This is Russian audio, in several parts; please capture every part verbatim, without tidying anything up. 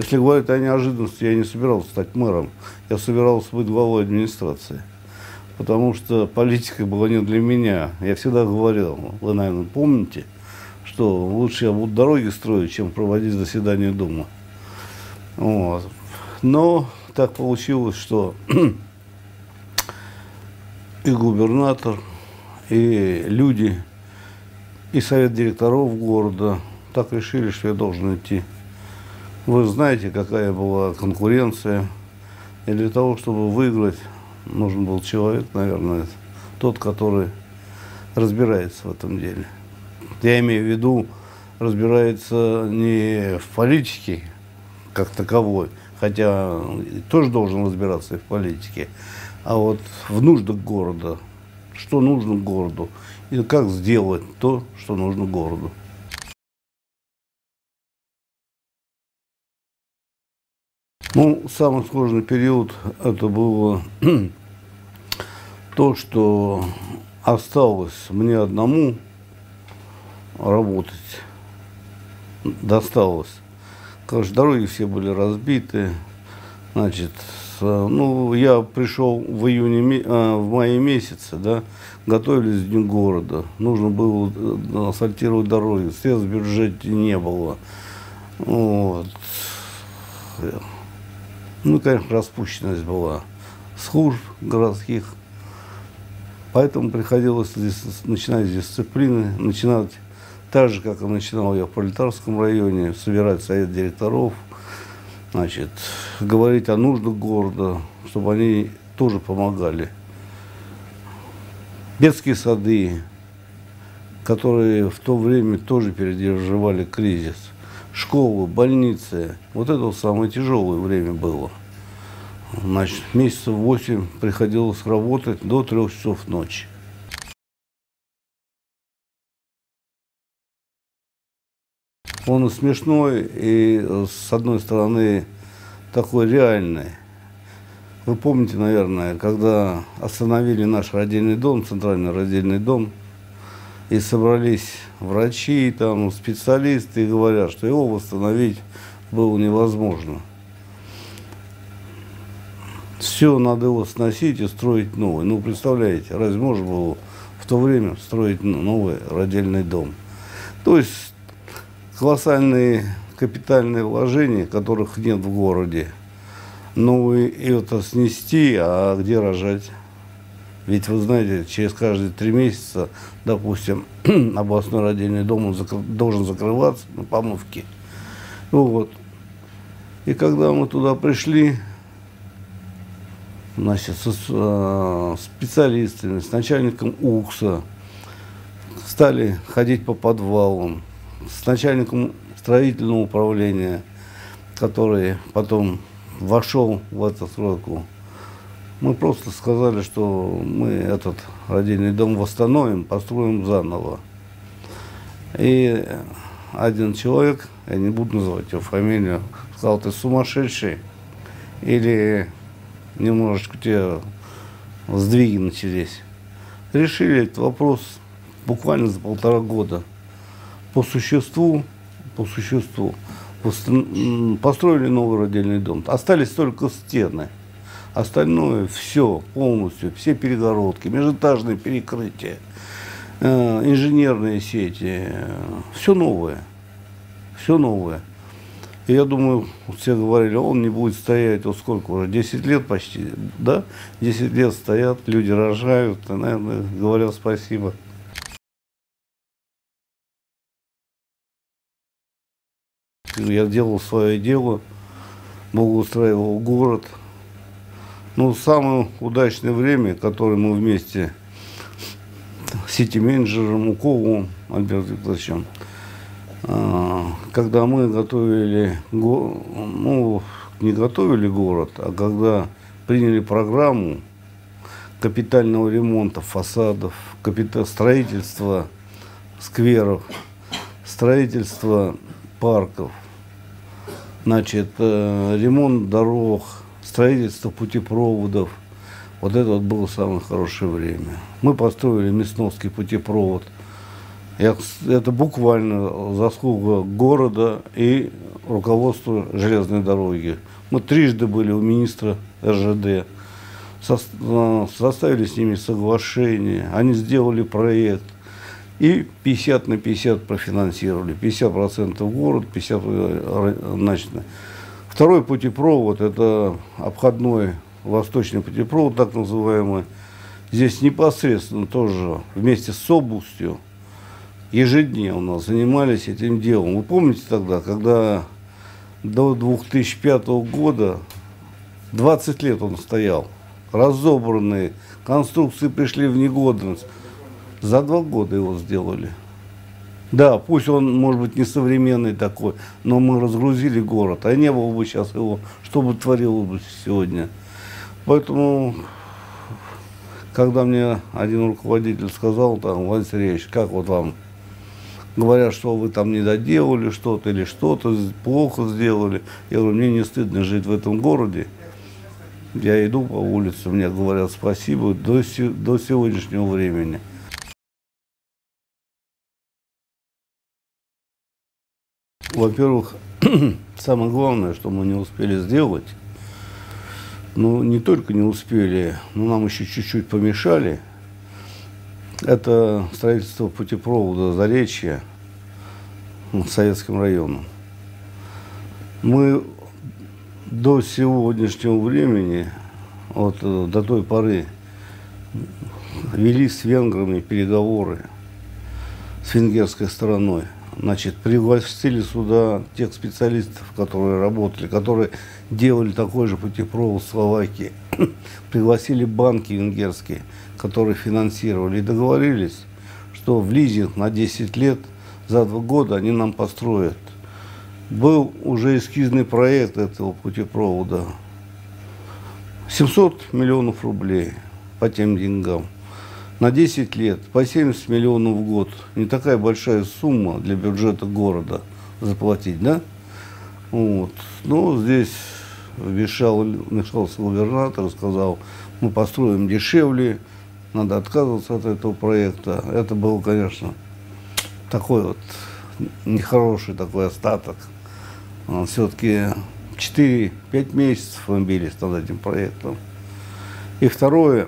Если говорить о неожиданности, я не собирался стать мэром, я собирался быть главой администрации. Потому что политика была не для меня. Я всегда говорил, вы, наверное, помните, что лучше я буду дороги строить, чем проводить заседание Думы. Вот. Но так получилось, что и губернатор, и люди, и совет директоров города так решили, что я должен идти. Вы знаете, какая была конкуренция. И для того, чтобы выиграть, нужен был человек, наверное, тот, который разбирается в этом деле. Я имею в виду, разбирается не в политике как таковой, хотя тоже должен разбираться и в политике, а вот в нуждах города, что нужно городу, и как сделать то, что нужно городу. Ну, самый сложный период это было то, что осталось мне одному работать, досталось. Короче, дороги все были разбиты. Значит, ну, я пришел в июне, в мае месяце, да, готовились к Дню города. Нужно было асфальтировать дороги, средств в бюджете не было. Вот. Ну, конечно, распущенность была служб городских. Поэтому приходилось здесь начинать с дисциплины, начинать так же, как и начинал я в Пролетарском районе, собирать совет директоров, значит, говорить о нуждах города, чтобы они тоже помогали. Детские сады, которые в то время тоже переживали кризис, школы, больницы, вот это вот самое тяжелое время было. Значит, месяцев восемь приходилось работать до трех часов ночи. Он и смешной, и, с одной стороны, такой реальный. Вы помните, наверное, когда остановили наш родильный дом, центральный родильный дом, и собрались врачи, там, специалисты, и говорят, что его восстановить было невозможно. Все надо его сносить и строить новый. Ну, представляете, разве можно было в то время строить новый родильный дом? То есть колоссальные капитальные вложения, которых нет в городе. Ну и это снести, а где рожать? Ведь вы знаете, через каждые три месяца, допустим, областной родильный дом он закр... должен закрываться на помывке. Вот. И когда мы туда пришли, значит, с специалистами, с начальником УКСа, стали ходить по подвалам, с начальником строительного управления, который потом вошел в эту стройку. Мы просто сказали, что мы этот родильный дом восстановим, построим заново. И один человек, я не буду называть его фамилию, сказал: ты сумасшедший или немножечко у тебя сдвиги начались. Решили этот вопрос буквально за полтора года. По существу, по существу построили новый родильный дом. Остались только стены. Остальное все полностью, все перегородки, межэтажные перекрытия, э, инженерные сети, э, все новое, все новое. И я думаю, все говорили, он не будет стоять, вот сколько уже, десять лет почти, да? десять лет стоят, люди рожают, и, наверное, говорят спасибо. Я делал свое дело, благоустраивал город. Ну, самое удачное время, которое мы вместе с сити-менеджером Уковым Альбертом Викторовичем, когда мы готовили, ну, не готовили город, а когда приняли программу капитального ремонта фасадов, строительства скверов, строительства парков, значит, ремонт дорог, строительство путепроводов. Вот это вот было самое хорошее время. Мы построили Мясновский путепровод. Это буквально заслуга города и руководства железной дороги. Мы трижды были у министра эр жэ дэ, составили с ними соглашение, они сделали проект и пятьдесят на пятьдесят профинансировали. пятьдесят процентов город, пятьдесят процентов значит. Второй путепровод, это обходной восточный путепровод, так называемый. Здесь непосредственно тоже вместе с областью ежедневно занимались этим делом. Вы помните тогда, когда до две тысячи пятого года двадцать лет он стоял, разобранные, конструкции пришли в негодность. За два года его сделали. Да, пусть он, может быть, не современный такой, но мы разгрузили город, а не было бы сейчас его, что бы творилось бы сегодня. Поэтому, когда мне один руководитель сказал, там, Владимир Сергеевич, как вот вам, говорят, что вы там не доделали что-то или что-то плохо сделали. Я говорю, мне не стыдно жить в этом городе. Я иду по улице, мне говорят спасибо до, до сегодняшнего времени. Во-первых, самое главное, что мы не успели сделать, ну, не только не успели, но нам еще чуть-чуть помешали, это строительство путепровода Заречья с Советским районом. Мы до сегодняшнего времени, вот до той поры, вели с венграми переговоры с венгерской стороной. Значит, пригласили сюда тех специалистов, которые работали, которые делали такой же путепровод в Словакии. Пригласили банки венгерские, которые финансировали, и договорились, что в лизинг на десять лет, за два года они нам построят. Был уже эскизный проект этого путепровода. семьсот миллионов рублей по тем деньгам. На десять лет, по семьдесят миллионов в год. Не такая большая сумма для бюджета города заплатить, да? Вот. Но здесь вмешал, вмешался губернатор, сказал, мы построим дешевле, надо отказываться от этого проекта. Это был, конечно, такой вот нехороший такой остаток. Все-таки четыре-пять месяцев мы бились над этим проектом. И второе,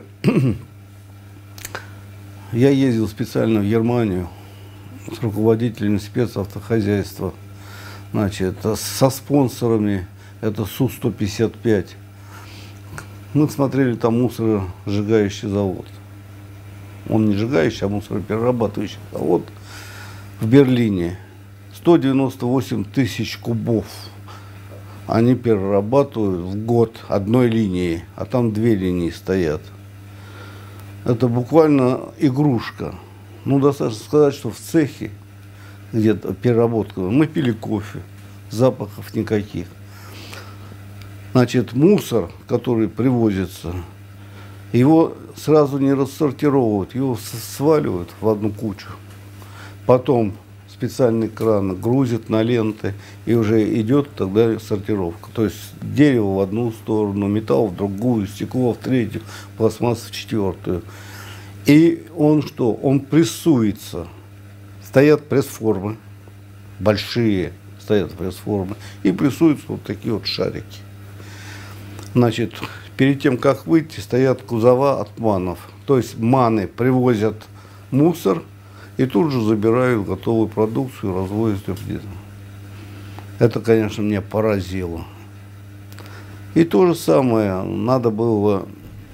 я ездил специально в Германию с руководителями спецавтохозяйства, значит, со спонсорами, это Су сто пятьдесят пять. Мы смотрели там мусоросжигающий завод. Он не сжигающий, а мусороперерабатывающий завод в Берлине. сто девяносто восемь тысяч кубов они перерабатывают в год одной линии, а там две линии стоят. Это буквально игрушка. Ну, достаточно сказать, что в цехе, где-то переработка, мы пили кофе, запахов никаких. Значит, мусор, который привозится, его сразу не рассортировывают, его сваливают в одну кучу. Потом специальный кран грузит на ленты, и уже идет тогда сортировка. То есть дерево в одну сторону, металл в другую, стекло в третью, пластмасса в четвертую. И он что? Он прессуется. Стоят пресс-формы, большие стоят пресс-формы, и прессуются вот такие вот шарики. Значит, перед тем, как выйти, стоят кузова от манов. То есть маны привозят мусор и тут же забирают готовую продукцию и развозят ее где-то. Это, конечно, меня поразило. И то же самое надо было,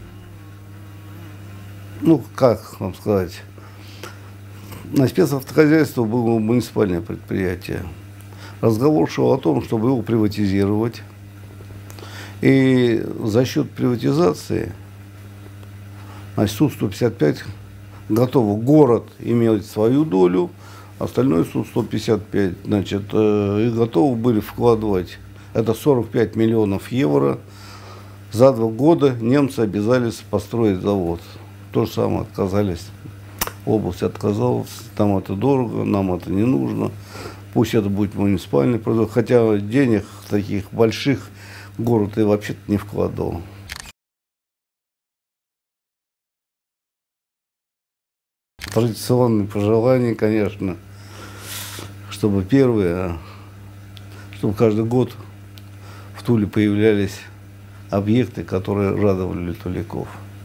ну, как вам сказать, на спецавтохозяйство было муниципальное предприятие. Разговор шел о том, чтобы его приватизировать. И за счет приватизации, значит, Су сто пятьдесят пять готово город иметь свою долю, остальное Су сто пятьдесят пять, значит, э, и готовы были вкладывать, это сорок пять миллионов евро. За два года немцы обязались построить завод. То же самое отказались. Область отказалась, там это дорого, нам это не нужно. Пусть это будет муниципальный продукт, хотя денег таких больших город и вообще-то не вкладывал. традиционные пожелания, конечно, чтобы первые, чтобы каждый год в Туле появлялись объекты, которые радовали туляков.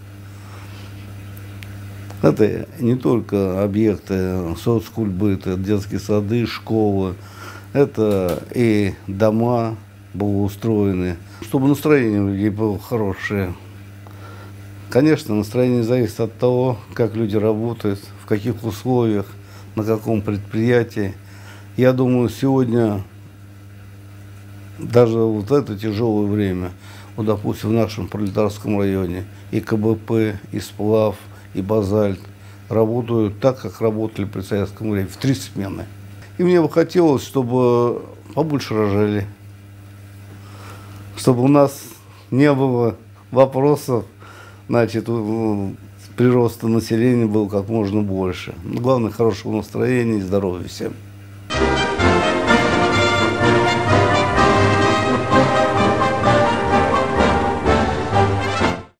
Это не только объекты соцкультбыта, детские сады, школы, это и дома благоустроены, чтобы настроение у людей было хорошее. Конечно, настроение зависит от того, как люди работают, в каких условиях, на каком предприятии. Я думаю, сегодня, даже вот это тяжелое время, вот, допустим, в нашем пролетарском районе и ка бэ пэ, и сплав, и базальт работают так, как работали при советском времени, в три смены. И мне бы хотелось, чтобы побольше рожали, чтобы у нас не было вопросов, значит, прироста населения было как можно больше. Главное, хорошего настроения и здоровья всем.